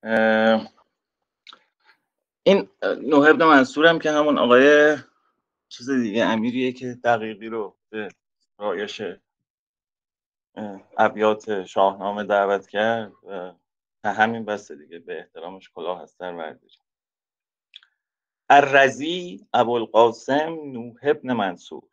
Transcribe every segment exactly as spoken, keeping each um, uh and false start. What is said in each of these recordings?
این نوح ابن منصور هم که همون آقای چیز دیگه امیریه که دقیقی رو به رایش ابیات شاهنامه دعوت کرد و همین بسته دیگه به احترامش کلاه از سر برداریم. الرضی ابوالقاسم نوح ابن منصور.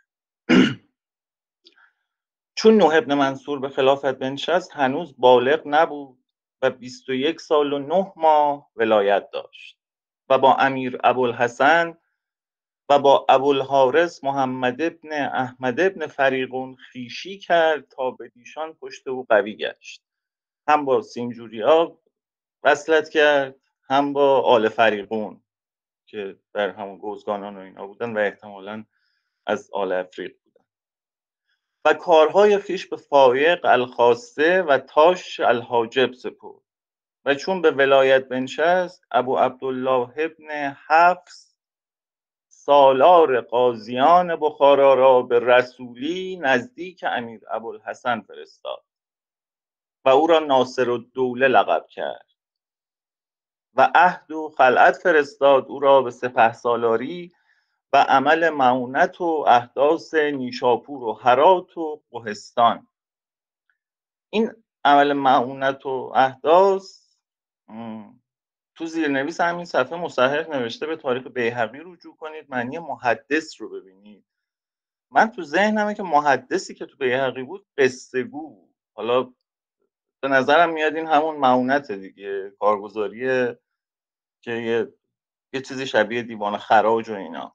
چون نوح ابن منصور به خلافت بنشست هنوز بالغ نبود و بیست و یک سال و نه ماه ولایت داشت و با امیر ابوالحسن و با ابوالحارث محمد ابن احمد ابن فریقون خویشی کرد تا به دیشان پشت او قوی گشت. هم با سیمجوریا وصلت کرد، هم با آل فریقون که در همون گوزگانان و اینا بودن و احتمالاً از آل افریق بودن و کارهای خویش به فایق الخاصه و تاش الحاجب سپرد. و چون به ولایت بنشست ابو عبدالله ابن حفص سالار قاضیان بخارا را به رسولی نزدیک امیر ابوالحسن فرستاد و او را ناصر الدوله لقب کرد و عهد و خلعت فرستاد او را به سپهسالاری و عمل معونت و احداث نیشاپور و هرات و قهستان. این عمل معونت و احداث تو زیرنویس همین صفحه مصحح نوشته به تاریخ بیهقی رجوع کنید، معنی محدث رو ببینید. من تو ذهنمه که محدثی که تو بیهقی بود قصه گو بود. حالا به نظرم میاد این همون معونت دیگه، کارگزاریه که یه, یه چیزی شبیه دیوان خراج و اینا.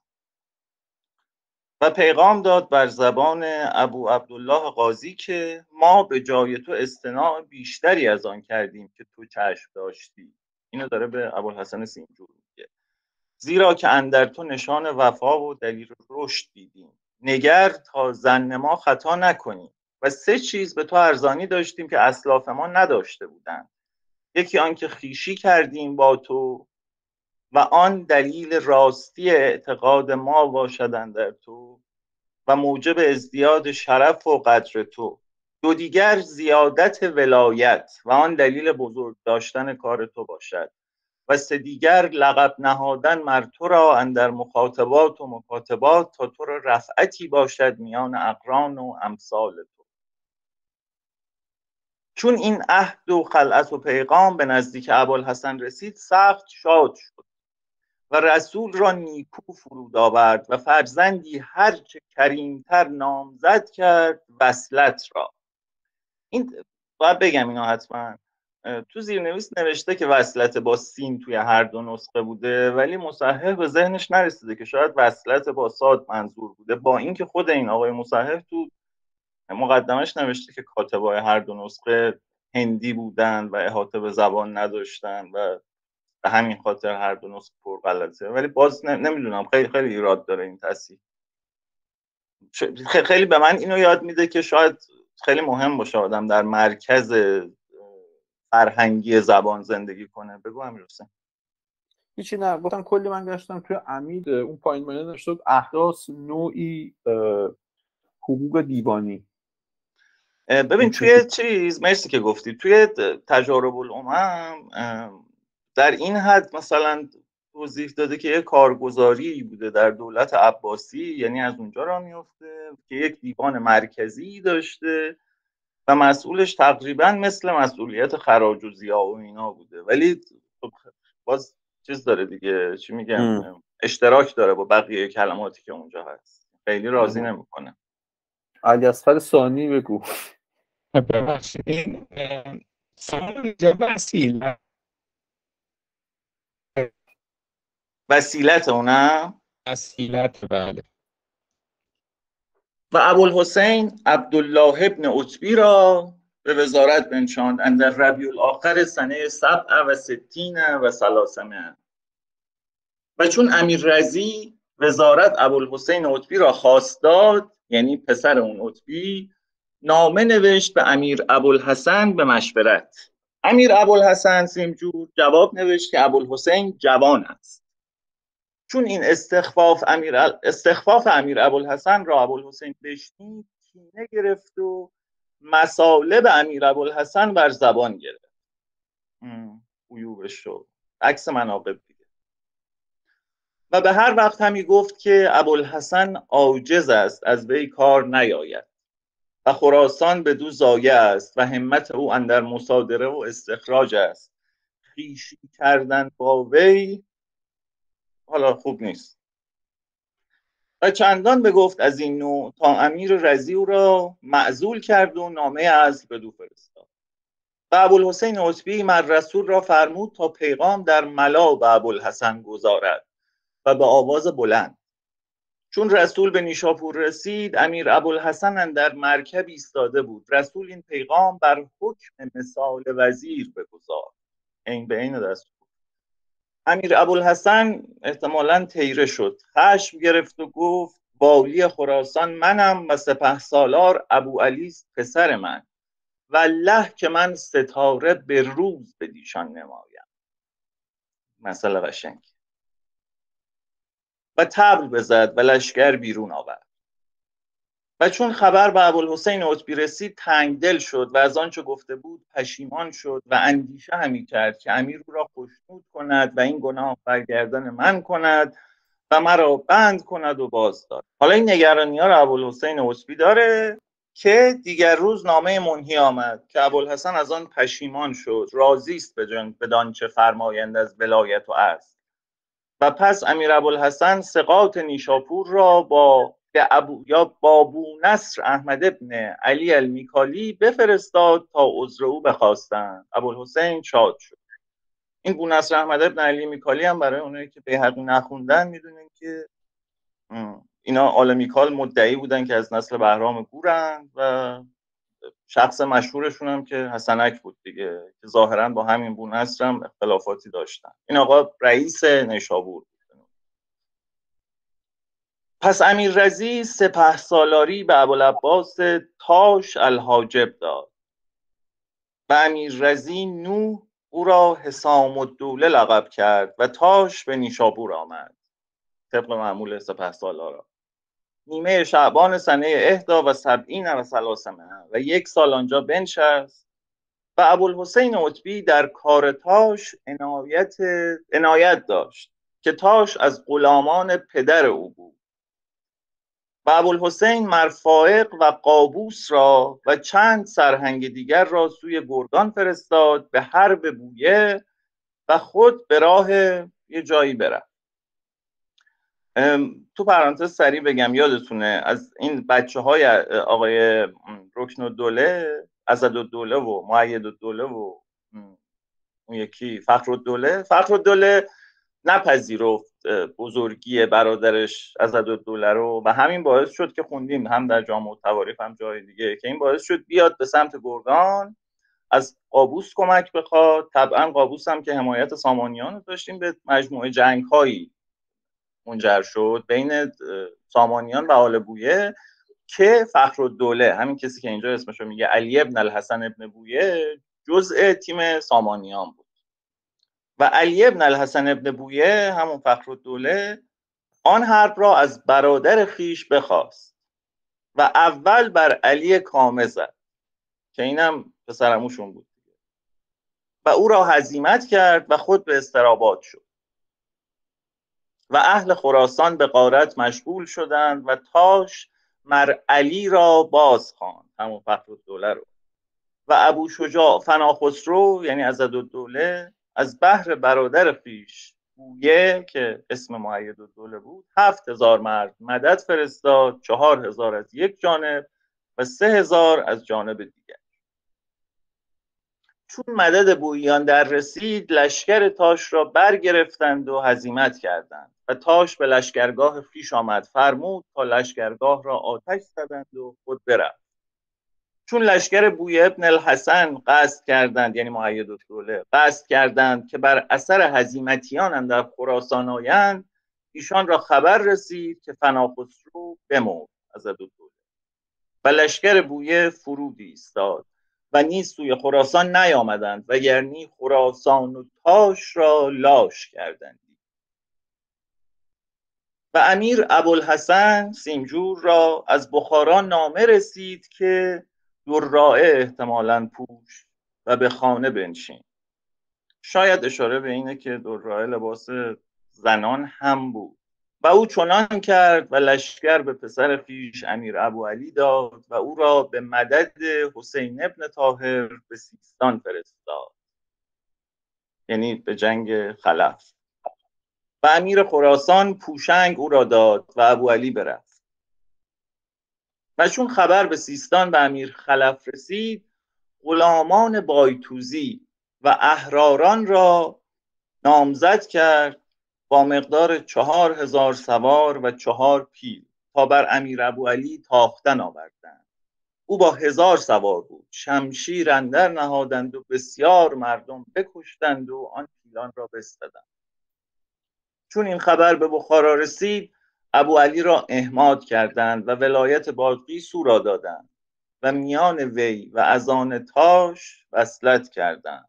و پیغام داد بر زبان ابو عبدالله قاضی که ما به جای تو استناع بیشتری از آن کردیم که تو چشم داشتی. اینو داره به ابوالحسن سیمجور میگه. زیرا که اندر تو نشان وفا و دلیل رشد دیدیم، نگر تا ظن ما خطا نکنیم. و سه چیز به تو ارزانی داشتیم که اسلاف ما نداشته بودند. یکی آن که خویشی کردیم با تو و آن دلیل راستی اعتقاد ما باشدن در تو و موجب ازدیاد شرف و قدر تو. دو دیگر زیادت ولایت و آن دلیل بزرگ داشتن کار تو باشد. و سه دیگر لقب نهادن مر تو را اندر مخاطبات و مکاتبات تا تو را رفعتی باشد میان اقران و امثال تو. چون این عهد و خلعت و پیغام به نزدیک ابوالحسن رسید سخت شاد شد و رسول را نیکو فرود آورد و فرزندی هرچه کریمتر نامزد کرد وصلت را. این باید بگم اینا حتما تو زیرنویس نوشته که وصلت با سین توی هر دو نسخه بوده، ولی مصحح به ذهنش نرسیده که شاید وصلت با صاد منظور بوده، با اینکه خود این آقای مصحح تو مقدمش نوشته که کاتبای هر دو نسخه هندی بودن و احاطه به زبان نداشتن و به همین خاطر هر دو نسخه پر غلطه. ولی باز نمیدونم، خیلی خیلی ایراد داره این تصحیح. خیلی به من اینو یاد میده که شاید خیلی مهم باشه آدم در مرکز فرهنگی زبان زندگی کنه. بگو امیرحسین. هیچی نه، گفتم کلی من گشتم توی امید اون پایین منه نوشته بود احداث نوعی حقوق دیوانی. ببین توی چیز، مرسی که گفتی، توی تجارب الامم در این حد مثلا توضیح داده که یک کارگزاری بوده در دولت عباسی، یعنی از اونجا را میفته که یک دیوان مرکزی داشته و مسئولش تقریبا مثل مسئولیت خراج و ضیاع و اینا بوده، ولی باز چیز داره دیگه، چی میگم، اشتراک داره با بقیه کلماتی که اونجا هست، خیلی راضی نمیکنه. علی اصغر ثانی بگو. ببخشید این سوال اینجا وسیله وسیلت اونم وسیلت بله. و ابوالحسین عبدالله ابن عتبی را به وزارت بنشاند اندر ربیع الاخر سنه سبع و ستین و ثلاثمائه. و چون امیر رضی وزارت ابوالحسین عتبی را خواست داد، یعنی پسر اون عتبی، نامه نوشت به امیر ابوالحسن به مشورت. امیر ابوالحسن سیمجور جواب نوشت که ابوالحسین جوان است. چون این استخفاف امیر استخفاف امیر ابوالحسن را ابوالحسین بشنید کینه گرفت و مصالب امیر ابوالحسن بر زبان گرفت. عیوبش رو، عکس مناقب دیگه. و به هر وقت همی گفت که ابوالحسن عاجز است از وی کار نیاید و خراسان بدو ضایع است و همت او اندر مصادره و استخراج است، خویشی کردن با وی حالا خوب نیست. و چندان بگفت از این نوع تا امیر رضی او را معزول کرد و نامه عزل بدو فرستاد. و ابوالحسین عتبی مر رسول را فرمود تا پیغام در ملا به ابوالحسن گزارد و به آواز بلند. چون رسول به نیشاپور رسید، امیر ابوالحسن اندر مرکب ایستاده بود. رسول این پیغام بر حکم مثال وزیر بگذار، این به این دستور. امیر ابوالحسن احتمالاً طیره شد، خشم گرفت و گفت والی خراسان منم و سپهسالار ابو علی پسر من، والله که من ستاره به روز به دیشان نمایم. مسئله قشنگ. و طبل بزد و لشکر بیرون آورد. و چون خبر به ابوالحسین عتبی رسید تنگ دل شد و از آنچه گفته بود پشیمان شد و اندیشه همی کرد که امیر او را خشنود کند و این گناه برگردن من کند و مرا بند کند و باز دارد. حالا این نگرانی ها را ابوالحسین عتبی داره که دیگر روز نامه منهی آمد که ابوالحسن از آن پشیمان شد، راضی است بدانچه فرمایند از ولایت و است. و پس امیر ابوالحسن ثقات نیشاپور را با به ابو یا بابو نصر احمد ابن علی المیکالی بفرستاد تا عذر او بخواستند. ابوالحسین شاد شد. این بو نصر احمد ابن علی میکالی هم برای اونایی که بیهقی نخوندن میدونن که اینا آل میکال مدعی بودن که از نسل بهرام گورن و شخص مشهورشون هم که حسنک بود دیگه، که ظاهرا با همین بو نصر هم اختلافاتی داشتن. این آقا رئیس نیشابور بود. پس امیر رضی سپهسالاری به ابوالعباس تاش الحاجب داد و امیر رضی نو او را حسام الدوله لقب کرد و تاش به نیشابور آمد طبق معمول سپهسالارا. نیمه شعبان سنه احدا و سبعین و ثلاثمائه و یک سال آنجا بنشست. و ابوالحسین عتبی در کار تاش عنایت عنایت داشت که تاش از غلامان پدر او بود. و ابوالحسین مرفائق و قابوس را و چند سرهنگ دیگر را سوی گرگان فرستاد به حرب بویه و خود به راه یه جایی برفت. تو پرانتز سریع بگم، یادتونه از این بچه های آقای رکن الدوله، اسدالدوله و مؤیدالدوله و اون یکی فخرالدوله فخرالدوله نپذیرفت بزرگی برادرش اسدالدوله رو و همین باعث شد که خوندیم هم در جامع التواریخ هم جای دیگه که این باعث شد بیاد به سمت گرگان از قابوس کمک بخواد. طبعا قابوس هم که حمایت سامانیان رو داشتیم، به مجموعه جنگ هایی منجر شد بین سامانیان و آل بویه که فخرالدوله، همین کسی که اینجا اسمشو میگه علی ابن الحسن ابن بویه، جزء تیم سامانیان بود. و علی ابن الحسن ابن بویه همون فخرالدوله آن حرب را از برادر خیش بخواست و اول بر علی کامه زد که اینم پسرعموشون بود و او را هزیمت کرد و خود به استراباد شد. و اهل خراسان به غارت مشغول شدند و تاش مر علی را باز خواند، همون فخرالدوله رو. و ابو شجاع فناخسرو یعنی عضدالدوله از بحر برادر خویش بویه که اسم مؤیدالدوله بود هفت هزار مرد مدد فرستاد، چهار هزار از یک جانب و سه هزار از جانب دیگر. چون مدد بوییان در رسید، لشکر تاش را برگرفتند و هزیمت کردند و تاش به لشکرگاه خویش آمد، فرمود تا لشکرگاه را آتش زدند و خود برفت. چون لشکر بویه ابن الحسن قصد کردند، یعنی مؤیدالدوله قصد کردند که بر اثر هزیمتیان اندر خراسان آیند، ایشان را خبر رسید که فناخسرو بمرد عضدالدوله و لشکر بویه فرود ایستاد و نیز سوی خراسان نیامدند و یعنی خراسان و تاش را لاش کردند. و امیر ابوالحسن سیمجور را از بخارا نامه رسید که دراعه احتمالاً پوش و به خانه بنشین، شاید اشاره به اینه که دورای لباس زنان هم بود و او چنان کرد و لشکر به پسر خویش امیر ابوعلی داد و او را به مدد حسین ابن طاهر به سیستان فرستاد، یعنی به جنگ خلف. و امیر خراسان پوشنگ او را داد و ابوعلی برفت. و چون خبر به سیستان به امیر خلف رسید، غلامان بایتوزی و احراران را نامزد کرد با مقدار چهار هزار سوار و چهار پیل تا بر امیر ابوعلی تاختن آوردند. او با هزار سوار بود. شمشیر اندر نهادند و بسیار مردم بکشتند و آن پیلان را بستدند. چون این خبر به بخارا رسید، ابوعلی را احماد کردند و ولایت بادغیس او را دادند و میان وی و از آن تاش وصلت کردند.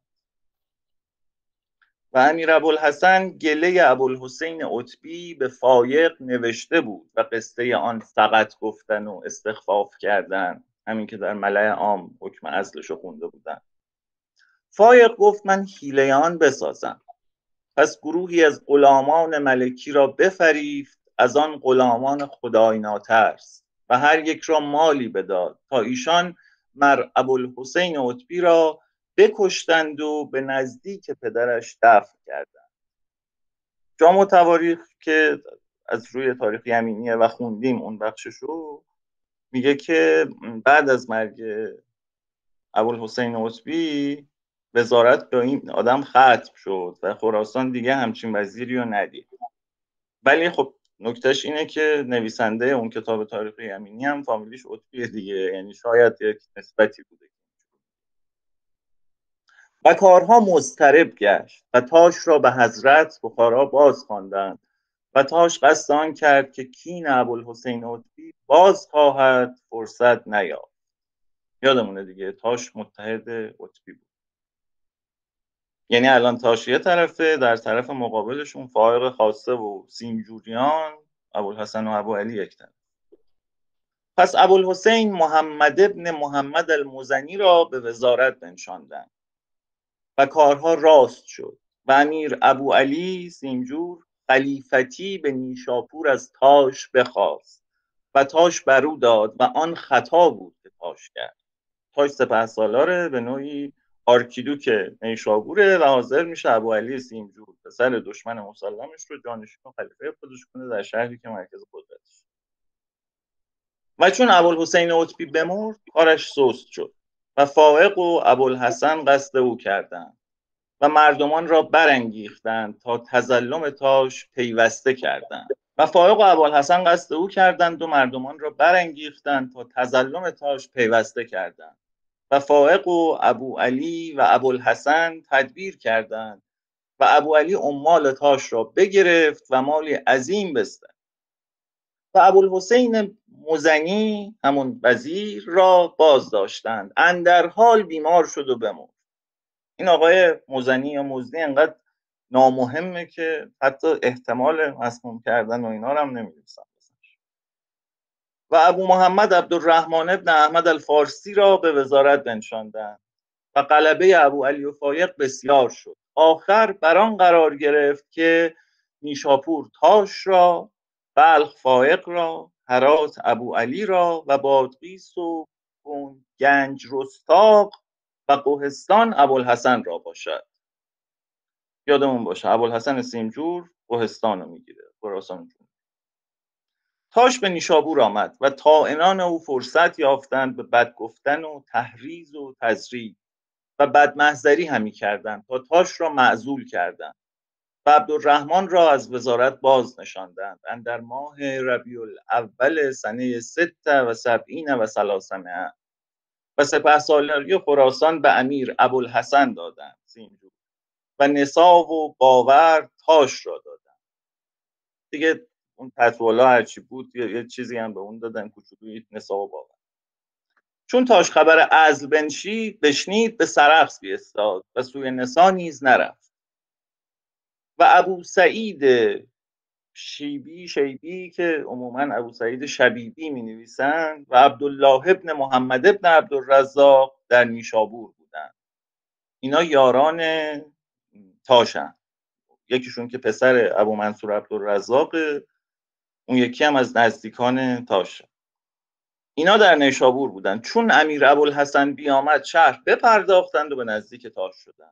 و امیر ابوالحسن گله ابوالحسین عتبی به فایق نوشته بود و قصه آن سقط گفتن و استخفاف کردن، همین که در ملأ عام حکم عزلش رو خونده بودن. فایق گفت من حیله آن بسازم. پس گروهی از غلامان ملکی را بفریفت، از آن غلامان خدای ناترس، و هر یک را مالی بداد تا ایشان مر ابوالحسین عتبی را بکشتند و به نزدیک پدرش دفن کردند. جامع تواریخ که از روی تاریخ یمینیه و خوندیم اون بخششو، میگه که بعد از مرگ ابوالحسین عتبی وزارت به این آدم ختم شد و خراسان دیگه همچین وزیری رو ندید. ولی خب نکتهش اینه که نویسنده اون کتاب تاریخ یمینی هم فامیلیش عتبیه دیگه، یعنی شاید یک نسبتی بوده. و کارها مضطرب گشت و تاش را به حضرت بخارا باز خواندند و تاش قصد آن کرد که کین ابوالحسین عتبی باز خواهد فرصت نیافت. یادمونه دیگه تاش متحد عتبی بود. یعنی الان تاش یه طرفه، در طرف مقابلشون فائق خاصه و سیمجوریان، ابوالحسن و ابوعلی یک طرف. پس ابوالحسین محمد ابن محمد المزنی را به وزارت بنشاندند و کارها راست شد و امیر ابوعلی سیمجور خلیفتی به نیشاپور از تاش بخواست و تاش برو داد و آن خطا بود که تاش کرد. تاش سپهسالاره، به نوعی آرکیدوک نیشابوره و حاضر میشه ابوعلی سیمجور پسر دشمن مسلمش رو جانشین و خلیفه خودش کنه در شهری که مرکز قدرتش. و چون ابوالحسین عتبی بمرد کارش سست شد و فائق و ابوالحسن قصد او کردند و مردمان را برانگیختند تا تظلم تاش پیوسته کردند. و فائق و ابوالحسن قصد او کردند و مردمان را برانگیختند تا تظلم تاش پیوسته کردند. و فائق و ابوعلی و ابوالحسن تدبیر کردند و ابوعلی اموال تاش را بگرفت و مالی عظیم بستد و ابوالحسین مزنی همون وزیر را باز داشتند. اندر حال بیمار شد و بمرد. این آقای مزنی یا مزنی انقدر نامهمه که حتی احتمال مسموم کردن و اینا رو هم نمی‌رسن. و ابو محمد عبدالرحمن ابن احمد الفارسی را به وزارت بنشاندند و غلبه ابوعلی و فایق بسیار شد. آخر بر آن قرار گرفت که نیشاپور تاش را، بلخ فایق را، هرات ابوعلی را و بادغیس و گنج رستاق و کوهستان ابوالحسن را باشد. یادمون باشه ابوالحسن سیمجور کوهستان رو میگیره، خراسان. تاش به نیشابور آمد و طاعنان او فرصت یافتند به بد گفتن و تحریض و تزریق و بدمحضری همی کردند تا تاش را معزول کردند و عبدالرحمن را از وزارت باز نشاندند اندر ماه ربیع الاول سنه ست و سبعین و ثلاثمائه و سپهسالاری خراسان به امیر ابوالحسن دادند سیمجور و نصاب و باور تاش را دادند. دیگه اون فتوالا هرچی بود یه چیزی هم به اون دادن، کوچولویی نصاب و باور. چون تاش خبر عزل بنشید بشنید به سرخس بیستاد و سوی نسا نیز نرفت. و ابو سعید شیبی شیبی که عموما ابو سعید شبیبی می نویسند و عبدالله ابن محمد ابن عبدالرزاق در نیشابور بودند. اینا یاران تاشن، یکیشون که پسر ابو منصور عبدالرزاق، اون یکی هم از نزدیکان تاشه. اینا در نیشابور بودن. چون امیر ابوالحسن بیامد شهر بپرداختند و به نزدیک تاش شدن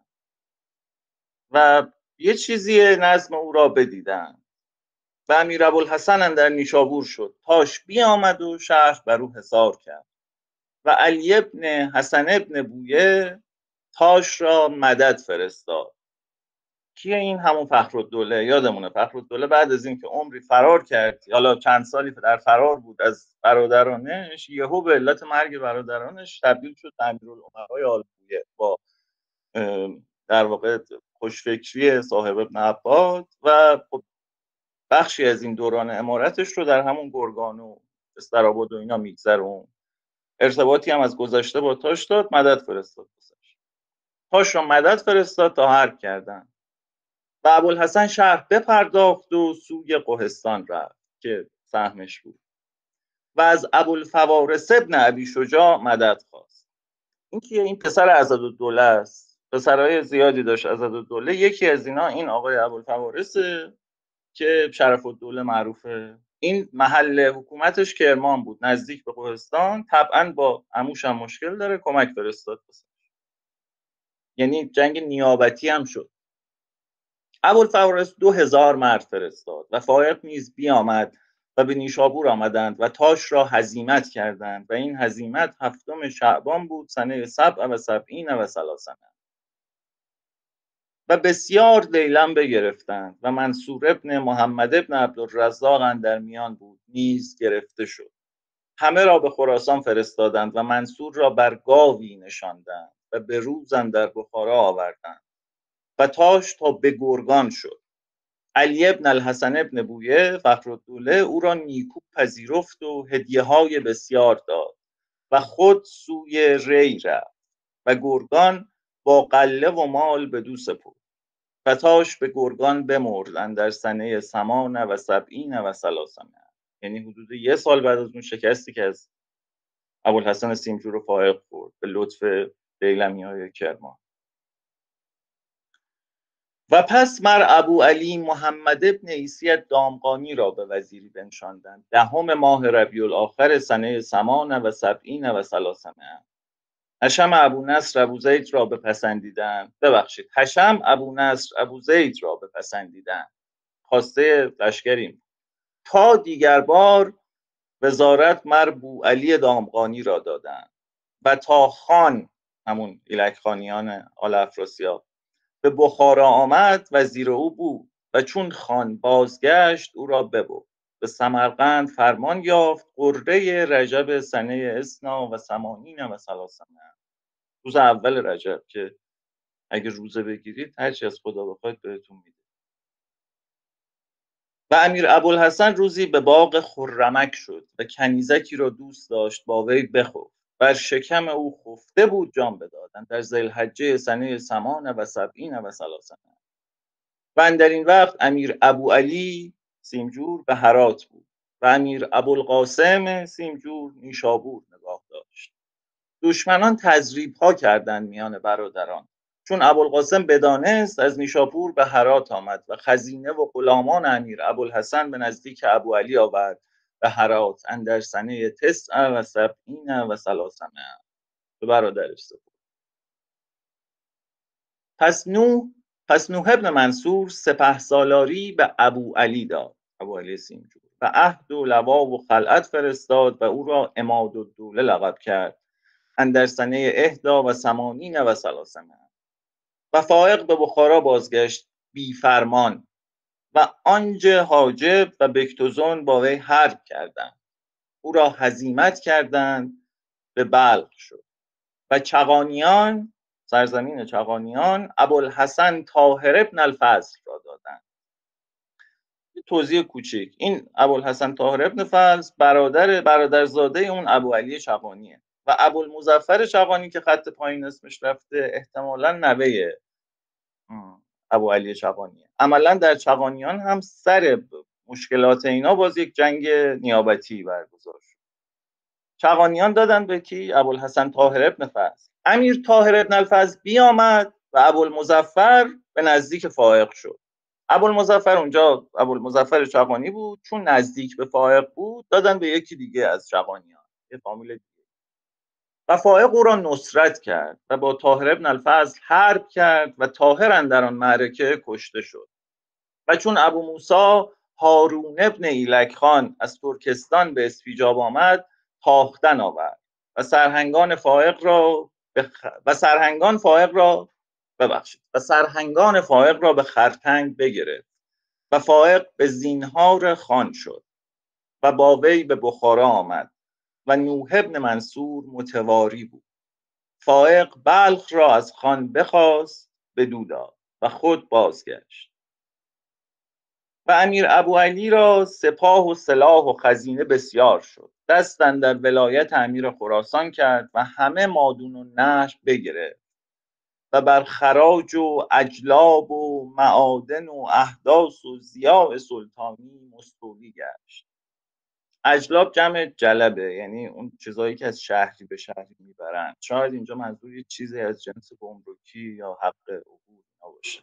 و یه چیزی نظم او را بدیدن و امیر ابوالحسن در نیشابور شد. تاش بیامد و شهر بر او حصار کرد و علی ابن حسن ابن بویه تاش را مدد فرستاد. کیه این؟ همون فخرالدوله. یادمونه فخرالدوله بعد از اینکه عمری فرار کرد، حالا چند سالی در فرار بود از برادرانش، یهو به علت مرگ برادرانش تبدیل شد به امیرالامرای آل بویه با در واقع خوشفکری صاحب ابن عباد و بخشی از این دوران امارتش رو در همون گرگان و استراباد و اینا میگذرون. ارتباطی هم از گذشته با تاش داد، مدد فرستاد. تاش را مدد فرستاد تا حرب کردن و ابوالحسن شهر بپرداخت و سوی قهستان رفت که سهمش بود و از ابوالفوارس ابن ابی شجاع مدد خواست. این که این پسر عضدالدوله است، پسرای زیادی داشت عضدالدوله. یکی از اینا این آقای ابوالفوارسه که شرف الدوله معروفه. این محل حکومتش کرمان بود، نزدیک به قهستان. طبعا با عموش هم مشکل داره، کمک فرستاد. یعنی جنگ نیابتی هم شد. ابوالفوارس دو هزار مرد فرستاد و فایق نیز بیامد و به نیشابور آمدند و تاش را هزیمت کردند و این هزیمت هفتم شعبان بود سنه سبع و سبعین و ثلاثمائة و بسیار دیلم بگرفتند و منصور ابن محمد ابن عبدالرزاق اندر میان بود، نیز گرفته شد. همه را به خراسان فرستادند و منصور را بر گاوی نشاندند و به روز اندر بخارا آوردند و تاش تا به گرگان شد. علی ابن الحسن ابن بویه فخرالدوله او را نیکو پذیرفت و هدیه های بسیار داد و خود سوی ری رفت و گرگان با قله و مال بدو سپرد و تاش به گرگان بمرد اندر سنه ثمان و سبعین و ثلاثمائة، یعنی حدود یه سال بعد از اون شکستی که از ابوالحسن سیمجور و فائق خورد به لطف دیلمی‌های کرمان. و پس مر ابو علی محمد ابن عیسی دامغانی را به وزیری بنشاندند دهم ماه ربیع الاخر سنه ثمان و سبعین و ثلاثمائة. حشم ابو نصر ابو زید را بپسندیدند ببخشید حشم ابو نصر ابو زید را بپسندیدند، خواسته لشکریم، تا دیگر بار وزارت مر بو علی دامغانی را دادند و تا خان، همون ایلک خانیان آل افراسیاب، به بخارا آمد وزیر او بود و چون خان بازگشت او را ببرد. به سمرقند فرمان یافت قره رجب سنه اسنا و ثمانین و ثلاثمائة، روز اول رجب که اگه روزه بگیرید هرچی از خدا بخواید بهتون میده. و امیر ابوالحسن روزی به باغ خرمک شد و کنیزکی را دوست داشت با وی بخفت. بر شکم او خفته بود جان بدادند در ذوالحجه سنه ثمان و سبعین و ثلاثمائة. و اندر این وقت امیر ابو علی سیمجور به هرات بود و امیر ابوالقاسم سیمجور نیشابور نگاه داشت. دشمنان تضریب ها کردند میان برادران. چون ابوالقاسم بدانست از نیشابور به هرات آمد و خزینه و غلامان امیر ابوالحسن به نزدیک ابو علی آورد به هرات اندر سنه تسع و سبعین و ثلاثمائة به برادرش سپرد. پس نوح پس نوح ابن منصور سپه سالاری به ابو علی داد، ابو علی سیمجور، و عهد و لوا و خلعت فرستاد و او را عمادالدوله لقب کرد اندر سنه احدا و ثمانین و ثلاثمائة. و فائق به بخارا بازگشت بی فرمان و آنجا حاجب و بکتوزون با وی حرب کردند، او را هزیمت کردند، به بلخ شد و چغانیان، سرزمین چغانیان، ابوالحسن طاهر ابن الفضل را دادند. توضیح کوچیک، این ابوالحسن طاهر ابن فضل برادر برادرزاده اون ابو علی چغانیه و ابوالمظفر چغانی که خط پایین اسمش رفته احتمالاً نوه ابو علی چغانیه. عملاً در چغانیان هم سر مشکلات اینا باز یک جنگ نیابتی برگزار شد. چغانیان دادن به کی؟ ابوالحسن طاهر ابن فضل. امیر طاهر ابن الفضل بیامد و ابوالمظفر به نزدیک فائق شد. ابوالمظفر اونجا ابوالمظفر چغانی بود، چون نزدیک به فائق بود دادن به یکی دیگه از چغانیان، یه فامیل دیگه. و فائق او را نصرت کرد و با طاهر ابن الفضل حرب کرد و طاهر اندر آن معرکه کشته شد. و چون ابو موسی هارون ابن ایلک خان از ترکستان به اسفیجاب آمد، تاختن آورد و سرهنگان فائق را بخ... و سرهنگان فائق را ببخشید و سرهنگان فائق را به خرتنگ بگرفت و فائق به زینهار خان شد و با وی به بخارا آمد و نوح ابن منصور متواری بود. فائق بلخ را از خان بخواست بدو داد و خود بازگشت. و امیر ابو علی را سپاه و سلاح و خزینه بسیار شد. دست اندر ولایت امیر خراسان کرد و همه مادون و نشر بگرفت و بر خراج و اجلاب و معادن و احداث و ضیاع سلطانی مستولی گشت. اجلاب جمع جلبه، یعنی اون چیزایی که از شهری به شهری میبرن. شاید اینجا منظور یه چیزی از جنس گمرکی یا حق عبور نباشه.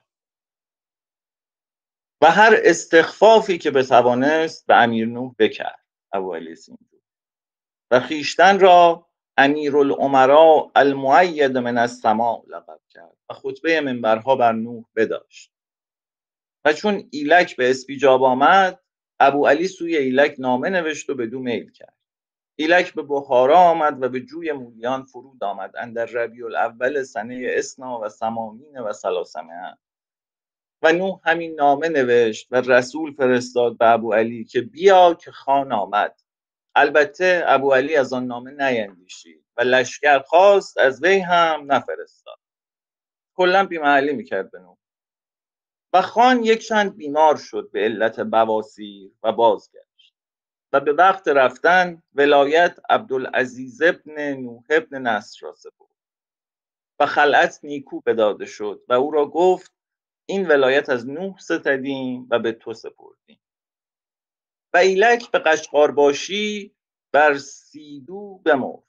و هر استخفافی که بتوانست به امیر نوح بکرد ابو علی سیندجو و خیشتن را امیرالامراء المؤید من السماء لقب کرد و خطبه منبرها بر نوح بداشت. و چون ایلک به اسفیجاب آمد، ابو علی سوی ایلک نامه نوشت و بدو میل کرد. ایلک به بخارا آمد و به جوی مولیان فرود آمد اندر ربیع الاول سنه اسنا و ثمانین و ثلاثمائه. و نوح همین نامه نوشت و رسول فرستاد به ابو علی که بیا که خان آمد. البته ابو علی از آن نامه نیندیشید و لشکر خواست، از وی هم نفرستاد. کلا بی‌محلی میکرد به نوح. و خان یک چند بیمار شد به علت بواسیر و بازگشت و به وقت رفتن ولایت عبدالعزیز ابن نوح ابن نصر را سپرد و خلعت نیکو بداده شد و او را گفت این ولایت از نوح ستدیم و به تو سپردیم. و ایلک به قشقارباشی بر سیدو بمرد.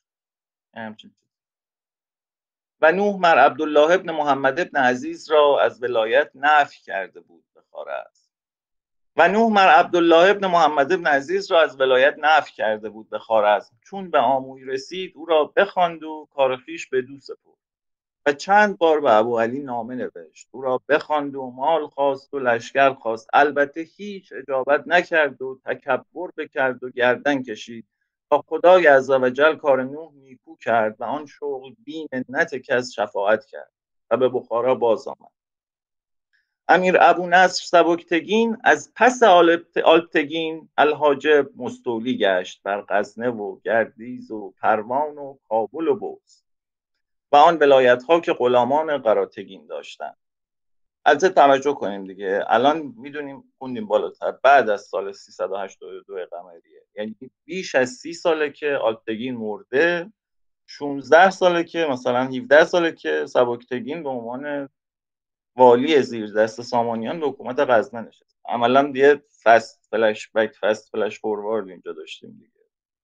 و نوح مر عبدالله ابن محمد ابن عزیز را از ولایت نفی کرده بود به خوارزم. و نوح مر عبدالله ابن محمد ابن عزیز را از ولایت نفی کرده بود به خوارزم. چون به آموی رسید او را بخواند و کار خویش بدو سپرد. و چند بار به ابو علی نامه نوشت، او را بخواند و مال خواست و لشکر خواست. البته هیچ اجابت نکرد و تکبر بکرد و گردن کشید تا خدای عزوجل کار نوح نیکو کرد و آن شغل بی منت کس شفاعت کرد و به بخارا باز آمد. امیر ابو نصر سبکتگین از پس آلپتگین الحاجب مستولی گشت بر غزنه و گردیز و پروان و کابل و بوس و آن ولایت ها که غلامان قراتگین داشتن. البته توجه کنیم دیگه، الان میدونیم خوندیم بالاتر بعد از سال سیصد و هشتاد و دو قمریه، یعنی بیش از سی ساله که آلپتگین مرده، شانزده ساله که مثلا هفده ساله که سبکتگین به عنوان والی زیر دست سامانیان به حکومت غزنه نشست. عملا دیگه فست فلش بک فست فلش فوروارد اینجا داشتیم دیگه.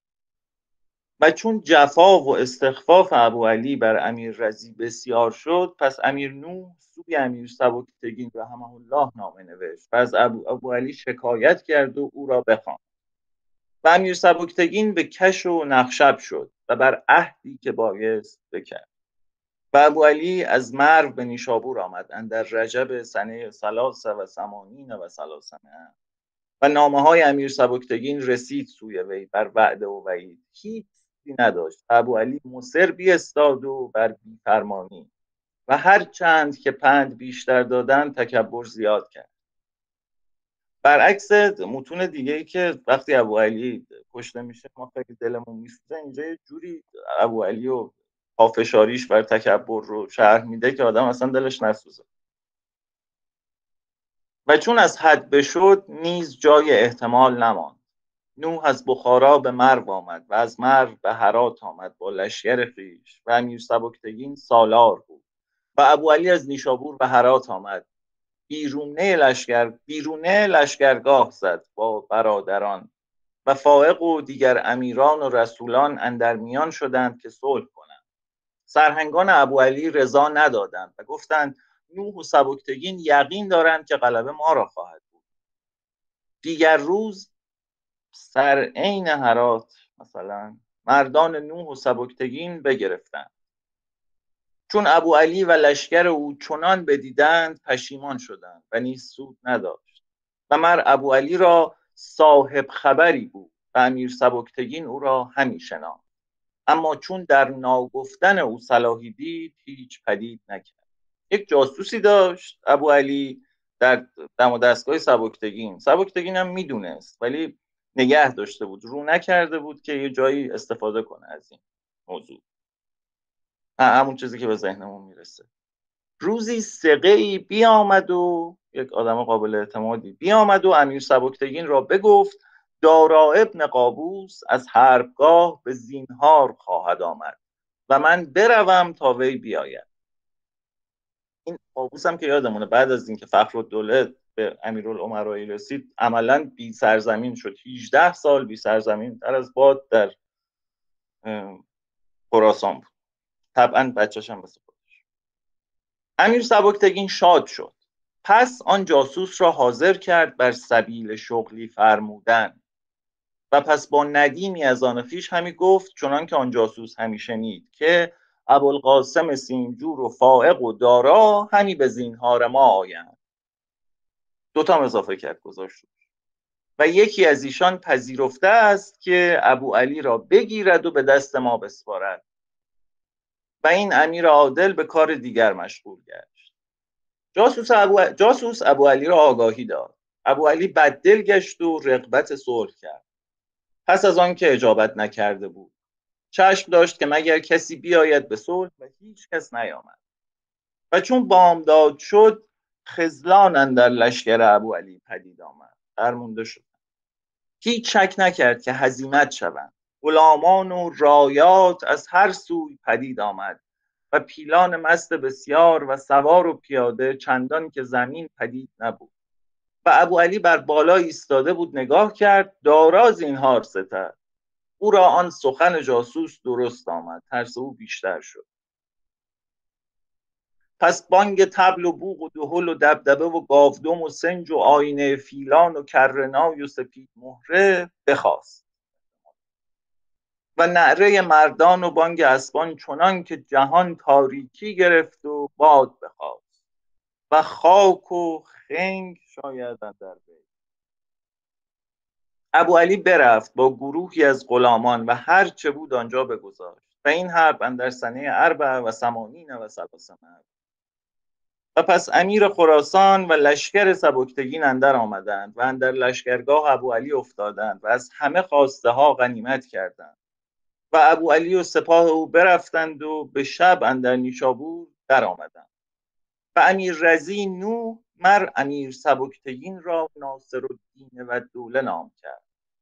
و چون جفا و استخفاف ابو علی بر امیر رضی بسیار شد، پس امیر نوح سوی امیر سبکتگین رحمه الله نامه نوشت و از ابو, ابو علی شکایت کرد و او را بخواند. و امیر سبکتگین به کش و نخشب شد و بر عهدی که بایست بکرد. و ابو علی از مرو به نیشابور آمد اندر رجب سنه ثلاث و ثمانین و ثلاثمائه. و نامه های امیر سبکتگین رسید سوی وی بر وعده و وعید. هیچ نداشت. ابو علی مصر بیستاد و بر بیفرمانی و هر چند که پند بیشتر دادن تکبر زیاد کرد. برعکس متون دیگه ای که وقتی ابو علی کشته میشه ما خیلی دلمون میسوزه، اینجا یه جوری ابو علی و پافشاریش بر تکبر رو شرح میده که آدم اصلا دلش نسوزه. و چون از حد بشد نیز جای احتمال نماند. نوح از بخارا به مرو آمد و از مرو به هرات آمد با لشکر خویش و امیر سبکتگین سالار بود. و ابو علی از نیشابور به هرات آمد، بیرونه لشکر بیرونه لشکرگاه زد با برادران و فائق و دیگر امیران و رسولان اندر میان شدند که صلح کنند. سرهنگان ابو علی رضا ندادند و گفتند نوح و سبکتگین یقین دارند که غلبه ما را خواهد بود. دیگر روز سر عین هرات مثلا مردان نوح و سبکتگین بگرفتند. چون ابو علی و لشکر او چنان بدیدند پشیمان شدند و نیز سود نداشت و مر ابو علی را صاحب خبری بود و امیر سبکتگین او را همی شناخت، اما چون در ناگفتن او صلاحی دید هیچ پدید نکرد. یک جاسوسی داشت ابو علی در دم و دستگاه سبکتگین. سبکتگین هم میدونست ولی نگه داشته بود، رو نکرده بود که یه جایی استفاده کنه از این موضوع. همون چیزی که به ذهنمون میرسه. روزی سقه‌ای بیامد و یک آدم قابل اعتمادی بیامد و امیر سبکتگین را بگفت دارا ابن قابوس از حربگاه به زینهار خواهد آمد و من بروم تا وی بیاید. این قابوس هم که یادمونه بعد از اینکه فخرالدوله به امیرالامرایی رسید عملاً بی سرزمین شد. هجده سال بی سرزمین تر از باد در خراسان بود. طبعاً بچه‌ش هم مثل خودش. امیر سبکتگین شاد شد. پس آن جاسوس را حاضر کرد بر سبیل شغلی فرمودن و پس با ندیمی از آن خویش همی گفت چنان که آن جاسوس همی شنید که ابوالقاسم سیمجور و فائق و دارا همی به زینهار ما آیند. دوتا اضافه کرد گذاشت و یکی از ایشان پذیرفته است که ابو علی را بگیرد و به دست ما بسپارد. و این امیر عادل به کار دیگر مشغول گشت. جاسوس ابو, جاسوس ابو علی را آگاهی داد. ابو علی بددل گشت و رغبت صلح کرد. پس از آن که اجابت نکرده بود چشم داشت که مگر کسی بیاید به صلح و هیچ کس نیامد. و چون بامداد شد خذلان اندر لشکر ابو علی پدید آمد. درمونده شد. هیچ شک نکرد که هزیمت شوند. غلامان و رایات از هر سوی پدید آمد و پیلان مست بسیار و سوار و پیاده چندان که زمین پدید نبود. و ابو علی بر بالا ایستاده بود نگاه کرد. دارا زینهار ستد. او را آن سخن جاسوس درست آمد. ترس او بیشتر شد. پس بانگ طبل و بوق و دهل و دبدبه و گاودم و سنج و آینه فیلان و کرنای و سپید مهره بخاست و نعره مردان و بانگ اسبان چنان که جهان تاریکی گرفت و باد بخاست و خاک و خنگ شاید در بید. ابو علی برفت با گروهی از غلامان و هر چه بود آنجا بگذاشت و این حرب اندر سنه اربع و ثمانین و ثلاثمائة. و پس امیر خراسان و لشکر سبکتگین اندر آمدند و اندر لشکرگاه ابو علی افتادند و از همه خواسته ها غنیمت کردند و ابو علی و سپاه او برفتند و به شب اندر نیشابور در آمدند و امیر رضی نوح مر امیر سبکتگین را ناصرالدین و دوله نام کرد.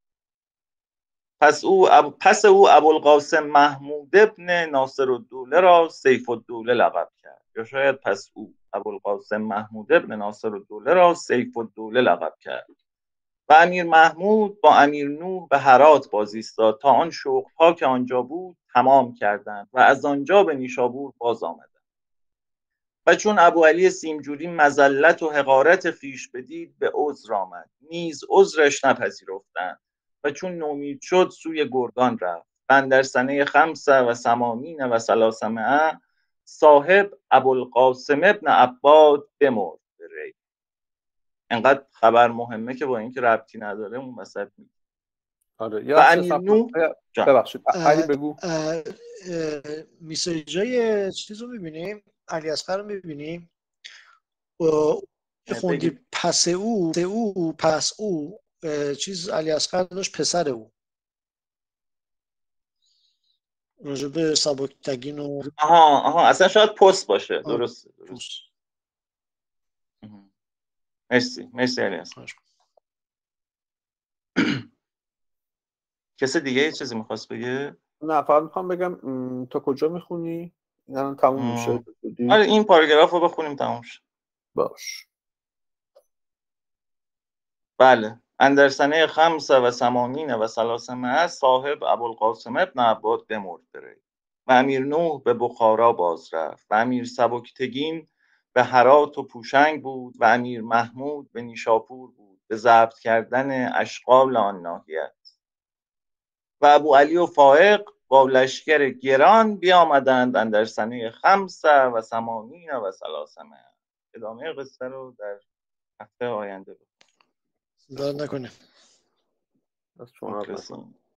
پس او اب... پس او ابوالقاسم محمود ابن ناصرالدوله را سیف الدوله لقب کرد. یا شاید پس او ابوالقاسم محمود ابن ناصرالدوله را سیف الدوله لقب کرد. و امیر محمود با امیر نوح به هرات باز ایستاد تا آن شغل‌ها که آنجا بود تمام کردند و از آنجا به نیشابور باز آمدند. و چون ابو علی سیمجوری مذلت و حقارت خویش بدید به عذر آمد، نیز عذرش نپذیرفتند و چون نومید شد سوی گرگان رفت. اندر سنه خمسه و ثمانین و ثلاثمائة صاحب ابوالقاسم ابن عباد بمرد به ری. انقدر خبر مهمه که با اینکه ربطی نداره اون وسط میگه. آره و امیر نوح ببخشید علی بگو. میسیجای چیز رو میبینیم، علی اصغر رو میبینیم خوندی پس او او پس او چیز علی اصغر داشت پسر او راجب سبکتگین و آها آها اصلا شاید پست باشه. درسته درست. مرسی مرسی علی اصغر. کسی دیگه یه چیزی میخواست بگه؟ نه فقط میخوام بگم تا کجا میخونی؟ الان تموم میشه. آره این پاراگراف رو بخونیم تموم شه. باش. بله. اندر سنه خمسه و ثمانین و ثلاثمائة صاحب ابوالقاسم ابن عباد بمرد به ری و امیر نوح به بخارا باز رفت و امیر سبکتگین به هرات و پوشنگ بود و امیر محمود به نیشاپور بود به ضبط کردن اشغال آن ناحیت. و ابو علی و فائق با لشکر گران بیامدند اندر سنه خمسه و ثمانین و ثلاثمائه. ادامه قصه رو در هفته آینده دار نکنیم. از شما